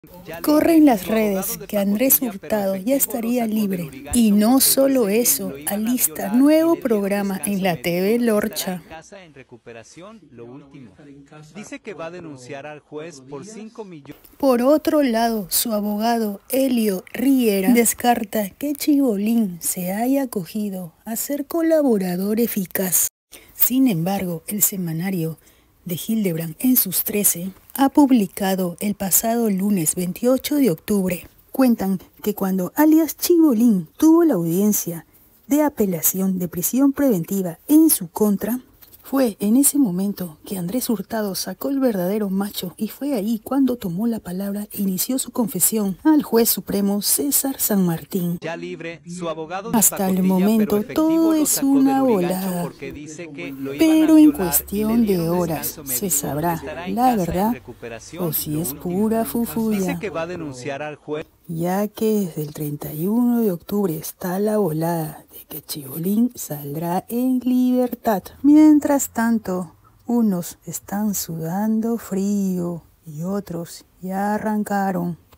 Corren las redes que Andrés Hurtado ya estaría libre. Y no solo eso, alista nuevo programa en la TV Lorcha. Dice que va a denunciar al juez por 5 millones. Por otro lado, su abogado Helio Riera descarta que Chibolín se haya acogido a ser colaborador eficaz. Sin embargo, el semanario de Hildebrand en sus 13 ha publicado el pasado lunes 28 de octubre. Cuentan que cuando alias Chibolín tuvo la audiencia de apelación de prisión preventiva en su contra, fue en ese momento que Andrés Hurtado sacó el verdadero macho y fue ahí cuando tomó la palabra e inició su confesión al juez supremo César San Martín. Ya libre, su abogado Hasta el momento todo es una volada, pero en cuestión de horas se sabrá la verdad o si es pura fufuya. Dice que va a denunciar al juez, ya que desde el 31 de octubre está la volada de que Chibolín saldrá en libertad. Mientras tanto, unos están sudando frío y otros ya arrancaron.